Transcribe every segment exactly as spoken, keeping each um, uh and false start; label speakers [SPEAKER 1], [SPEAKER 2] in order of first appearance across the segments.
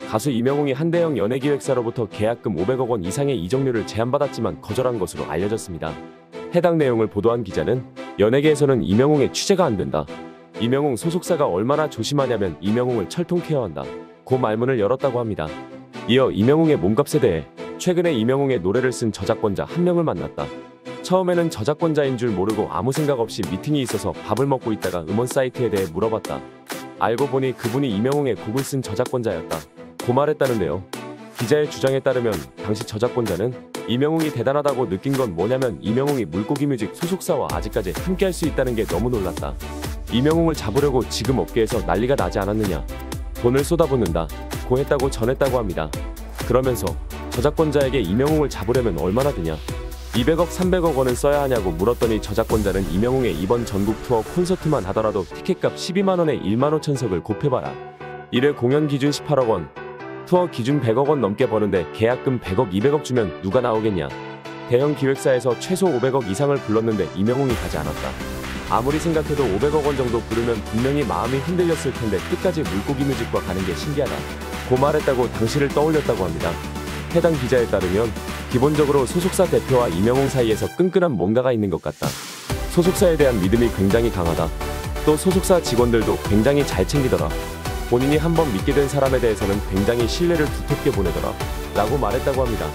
[SPEAKER 1] 가수 이명웅이 한 대형 연예기획사로부터 계약금 오백억 원 이상의 이적료를 제안받았지만 거절한 것으로 알려졌습니다. 해당 내용을 보도한 기자는 연예계에서는 이명웅의 취재가 안 된다. 이명웅 소속사가 얼마나 조심하냐면 이명웅을 철통 케어한다. 고 말문을 열었다고 합니다. 이어 이명웅의 몸값에 대해 최근에 이명웅의 노래를 쓴 저작권자 한 명을 만났다. 처음에는 저작권자인 줄 모르고 아무 생각 없이 미팅이 있어서 밥을 먹고 있다가 음원 사이트에 대해 물어봤다. 알고 보니 그분이 이명웅의 곡을 쓴 저작권자였다. 고 말했다는데요. 기자의 주장에 따르면 당시 저작권자는 이명웅이 대단하다고 느낀 건 뭐냐면 이명웅이 물고기뮤직 소속사와 아직까지 함께할 수 있다는 게 너무 놀랐다. 이명웅을 잡으려고 지금 업계에서 난리가 나지 않았느냐. 돈을 쏟아붓는다. 고 했다고 전했다고 합니다. 그러면서 저작권자에게 이명웅을 잡으려면 얼마나 드냐. 이백억 삼백억 원은 써야 하냐고 물었더니 저작권자는 이명웅의 이번 전국 투어 콘서트만 하더라도 티켓값 십이만 원에 일만 오천석을 곱해봐라. 일 회 공연 기준 십팔억 원, 투어 기준 백억 원 넘게 버는데 계약금 백억 이백억 주면 누가 나오겠냐. 대형 기획사에서 최소 오백억 이상을 불렀는데 이명웅이 가지 않았다. 아무리 생각해도 오백억 원 정도 부르면 분명히 마음이 흔들렸을 텐데 끝까지 물고기뮤직과 가는 게 신기하다. 고 말했다고 당시를 떠올렸다고 합니다. 해당 기자에 따르면 기본적으로 소속사 대표와 이명웅 사이에서 끈끈한 뭔가가 있는 것 같다. 소속사에 대한 믿음이 굉장히 강하다. 또 소속사 직원들도 굉장히 잘 챙기더라. 본인이 한번 믿게 된 사람에 대해서는 굉장히 신뢰를 두텁게 보내더라. 라고 말했다고 합니다.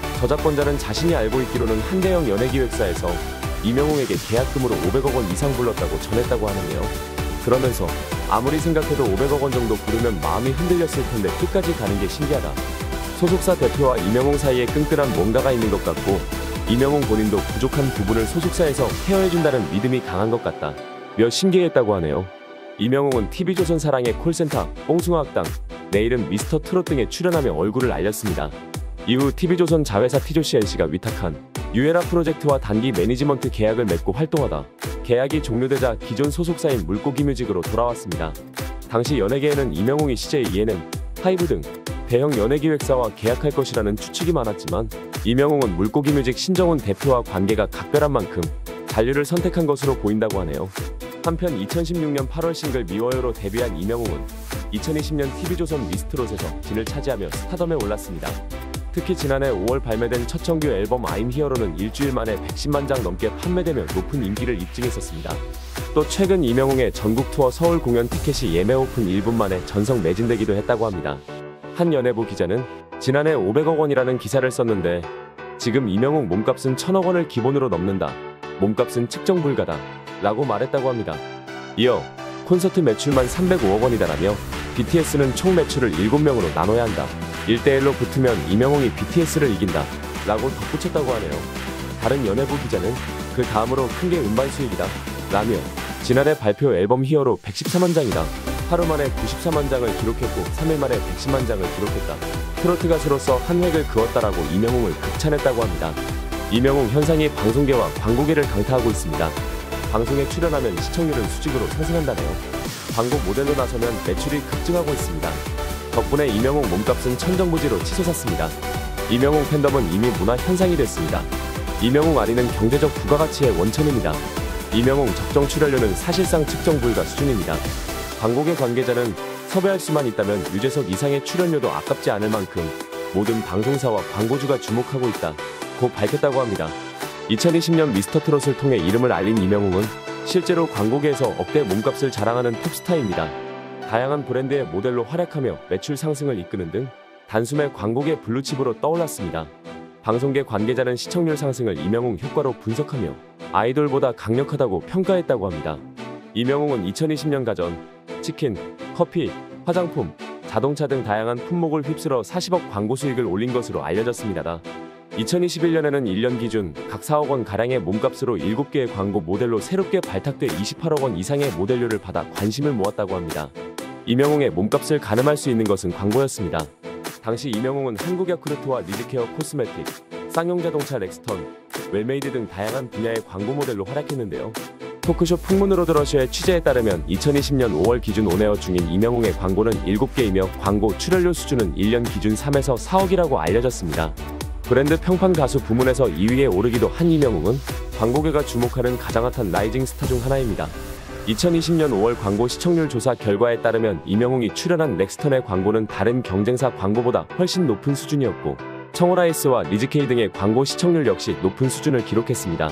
[SPEAKER 1] 저작권자는 자신이 알고 있기로는 한 대형 연예기획사에서 이명웅에게 계약금으로 오백억 원 이상 불렀다고 전했다고 하는데요. 그러면서 아무리 생각해도 오백억 원 정도 부르면 마음이 흔들렸을 텐데 끝까지 가는 게 신기하다. 소속사 대표와 이명웅 사이에 끈끈한 뭔가가 있는 것 같고 이명웅 본인도 부족한 부분을 소속사에서 케어해준다는 믿음이 강한 것 같다. 며 신기했다고 하네요. 이명웅은 티비조선 사랑의 콜센터, 뽕숭아학당, 내일은 미스터 트롯 등에 출연하며 얼굴을 알렸습니다. 이후 티비조선 자회사 티조씨엔씨가 위탁한 유에라 프로젝트와 단기 매니지먼트 계약을 맺고 활동하다 계약이 종료되자 기존 소속사인 물고기뮤직으로 돌아왔습니다. 당시 연예계에는 이명웅이 씨제이, 이엔엔, 하이브 등 대형 연예기획사와 계약할 것이라는 추측이 많았지만 이명웅은 물고기뮤직 신정훈 대표와 관계가 각별한 만큼 잔류를 선택한 것으로 보인다고 하네요. 한편 이천십육 년 팔월 싱글 미워요로 데뷔한 이명웅은 이천이십 년 티비조선 미스트롯에서 진을 차지하며 스타덤에 올랐습니다. 특히 지난해 오월 발매된 첫 정규 앨범 I'm Here로는 일주일 만에 백십만 장 넘게 판매되며 높은 인기를 입증했었습니다. 또 최근 이명웅의 전국 투어 서울 공연 티켓이 예매 오픈 일 분 만에 전석 매진되기도 했다고 합니다. 한 연예부 기자는 지난해 오백억 원이라는 기사를 썼는데 지금 이명웅 몸값은 천억 원을 기본으로 넘는다. 몸값은 측정 불가다. 라고 말했다고 합니다. 이어 콘서트 매출만 삼백오억 원이다라며 비티에스는 총 매출을 일곱 명으로 나눠야 한다. 일 대 일로 붙으면 이명웅이 비티에스를 이긴다. 라고 덧붙였다고 하네요. 다른 연예부 기자는 그 다음으로 큰 게 음반 수익이다. 라며 지난해 발표 앨범 히어로 백십사만 장이다. 하루 만에 구십사만 장을 기록했고 삼 일 만에 백십만 장을 기록했다. 트로트 가수로서 한 획을 그었다라고 이명웅을 극찬했다고 합니다. 이명웅 현상이 방송계와 광고계를 강타하고 있습니다. 방송에 출연하면 시청률은 수직으로 상승한다네요. 광고 모델로 나서면 매출이 급증하고 있습니다. 덕분에 이명웅 몸값은 천정부지로 치솟았습니다. 이명웅 팬덤은 이미 문화 현상이 됐습니다. 이명웅 아리는 경제적 부가가치의 원천입니다. 이명웅 적정 출연료는 사실상 측정 불가 수준입니다. 광고계 관계자는 섭외할 수만 있다면 유재석 이상의 출연료도 아깝지 않을 만큼 모든 방송사와 광고주가 주목하고 있다. 고 밝혔다고 합니다. 이천이십 년 미스터 트롯을 통해 이름을 알린 이명웅은 실제로 광고계에서 억대 몸값을 자랑하는 톱스타입니다. 다양한 브랜드의 모델로 활약하며 매출 상승을 이끄는 등 단숨에 광고계 블루칩으로 떠올랐습니다. 방송계 관계자는 시청률 상승을 이명웅 효과로 분석하며 아이돌보다 강력하다고 평가했다고 합니다. 이명웅은 이천이십 년 가전, 치킨, 커피, 화장품, 자동차 등 다양한 품목을 휩쓸어 사십억 광고 수익을 올린 것으로 알려졌습니다. 이천이십일 년에는 일 년 기준 각 사억 원 가량의 몸값으로 일곱 개의 광고 모델로 새롭게 발탁돼 이십팔억 원 이상의 모델료를 받아 관심을 모았다고 합니다. 이명웅의 몸값을 가늠할 수 있는 것은 광고였습니다. 당시 이명웅은 한국야쿠르트와 리즈케어 코스메틱, 쌍용자동차 렉스턴, 웰메이드 등 다양한 분야의 광고 모델로 활약했는데요. 토크쇼 풍문으로 들어셔의 취재에 따르면 이천이십 년 오월 기준 온에어 중인 이명웅의 광고는 일곱 개이며 광고 출연료 수준은 일 년 기준 삼에서 사억이라고 알려졌습니다. 브랜드 평판 가수 부문에서 이 위에 오르기도 한 이명웅은 광고계가 주목하는 가장 핫한 라이징 스타 중 하나입니다. 이천이십 년 오월 광고 시청률 조사 결과에 따르면 이명웅이 출연한 렉스턴의 광고는 다른 경쟁사 광고보다 훨씬 높은 수준이었고 청호라이스와 리즈케이 등의 광고 시청률 역시 높은 수준을 기록했습니다.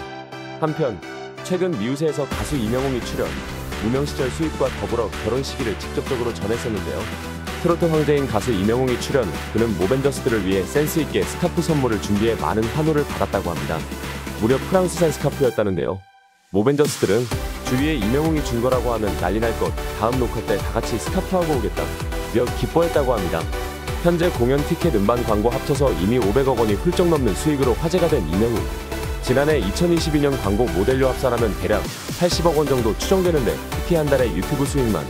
[SPEAKER 1] 한편 최근 미우새에서 가수 이명웅이 출연, 무명 시절 수입과 더불어 결혼 시기를 직접적으로 전했었는데요. 트로트 황제인 가수 이명웅이 출연, 그는 모벤져스들을 위해 센스있게 스카프 선물을 준비해 많은 환호를 받았다고 합니다. 무려 프랑스산 스카프였다는데요. 모벤져스들은 주위에 이명웅이 준 거라고 하면 난리 날 것, 다음 녹화 때 다같이 스카프하고 오겠다 며 기뻐했다고 합니다. 현재 공연 티켓 음반 광고 합쳐서 이미 오백억 원이 훌쩍 넘는 수익으로 화제가 된 이명웅. 지난해 이천이십이 년 광고 모델료 합산하면 대략 팔십억 원 정도 추정되는데 특히 한 달에 유튜브 수익만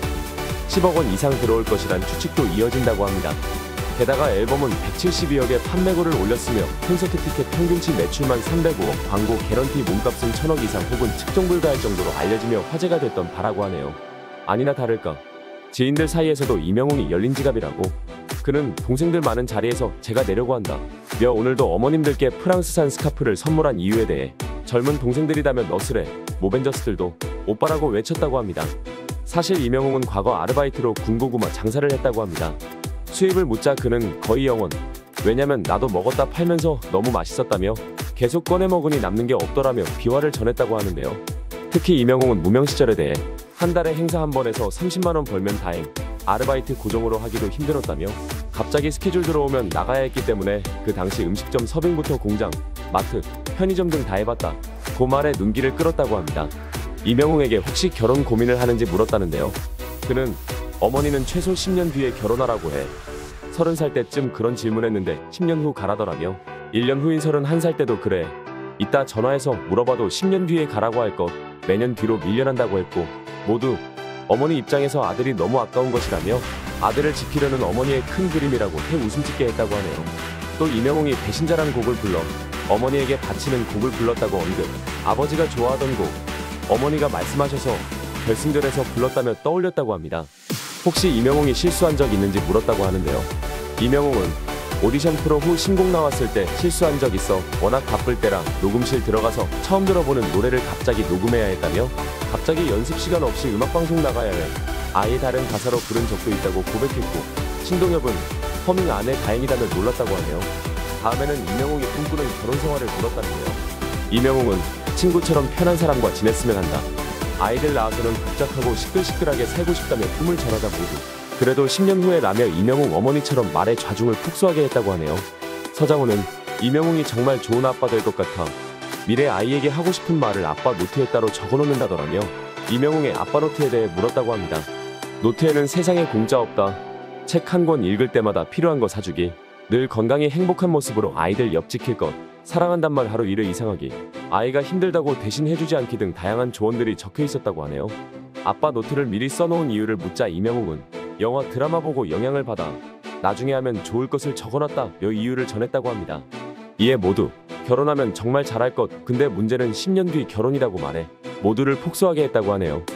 [SPEAKER 1] 십억 원 이상 들어올 것이란 추측도 이어진다고 합니다. 게다가 앨범은 백칠십이억의 판매고를 올렸으며 콘서트 티켓 평균치 매출만 삼백오억, 광고 개런티 몸값은 천억 이상 혹은 측정 불가할 정도로 알려지며 화제가 됐던 바라고 하네요. 아니나 다를까 지인들 사이에서도 이명웅이 열린 지갑이라고, 그는 동생들 많은 자리에서 제가 내려고 한다 며 오늘도 어머님들께 프랑스산 스카프를 선물한 이유에 대해 젊은 동생들이다면 너스레, 모벤져스들도 오빠라고 외쳤다고 합니다. 사실 이명웅은 과거 아르바이트로 군고구마 장사를 했다고 합니다. 수입을 묻자 그는 거의 영원, 왜냐면 나도 먹었다 팔면서 너무 맛있었다며 계속 꺼내 먹으니 남는 게 없더라며 비화를 전했다고 하는데요. 특히 이명웅은 무명 시절에 대해 한 달에 행사 한 번에서 삼십만 원 벌면 다행, 아르바이트 고정으로 하기도 힘들었다며 갑자기 스케줄 들어오면 나가야 했기 때문에 그 당시 음식점 서빙부터 공장, 마트, 편의점 등 다 해봤다 그 말에 눈길을 끌었다고 합니다. 이명웅에게 혹시 결혼 고민을 하는지 물었다는데요. 그는 어머니는 최소 십 년 뒤에 결혼하라고 해. 서른 살 때쯤 그런 질문했는데 십 년 후 가라더라며 일 년 후인 서른한 살 때도 그래. 이따 전화해서 물어봐도 십 년 뒤에 가라고 할 것, 매년 뒤로 밀려난다고 했고 모두 어머니 입장에서 아들이 너무 아까운 것이라며 아들을 지키려는 어머니의 큰 그림이라고 해 웃음 짓게 했다고 하네요. 또 이명웅이 배신자란 곡을 불러 어머니에게 바치는 곡을 불렀다고 언급, 아버지가 좋아하던 곡, 어머니가 말씀하셔서 결승전에서 불렀다며 떠올렸다고 합니다. 혹시 이명웅이 실수한 적 있는지 물었다고 하는데요. 이명웅은 오디션 프로 후 신곡 나왔을 때 실수한 적 있어 워낙 바쁠 때라 녹음실 들어가서 처음 들어보는 노래를 갑자기 녹음해야 했다며 갑자기 연습 시간 없이 음악방송 나가야 해 아예 다른 가사로 부른 적도 있다고 고백했고 신동엽은 허밍 안 해 다행이다며 놀랐다고 하네요. 다음에는 이명웅이 꿈꾸는 결혼 생활을 물었다는데요. 이명웅은 친구처럼 편한 사람과 지냈으면 한다. 아이들 낳아서는 복잡하고 시끌시끌하게 살고 싶다며 꿈을 전하다 모두 그래도 십 년 후에 라며 이명웅 어머니처럼 말에 좌중을 폭소하게 했다고 하네요. 서장훈은 이명웅이 정말 좋은 아빠 될 것 같아 미래 아이에게 하고 싶은 말을 아빠 노트에 따로 적어놓는다더라며 이명웅의 아빠 노트에 대해 물었다고 합니다. 노트에는 세상에 공짜 없다. 책 한 권 읽을 때마다 필요한 거 사주기, 늘 건강히 행복한 모습으로 아이들 옆 지킬 것, 사랑한단 말 하루 일회 이상하기, 아이가 힘들다고 대신 해주지 않기 등 다양한 조언들이 적혀 있었다고 하네요. 아빠 노트를 미리 써놓은 이유를 묻자 이명웅은 영화 드라마 보고 영향을 받아 나중에 하면 좋을 것을 적어놨다 며 이유를 전했다고 합니다. 이에 모두 결혼하면 정말 잘할 것, 근데 문제는 십 년 뒤 결혼이라고 말해 모두를 폭소하게 했다고 하네요.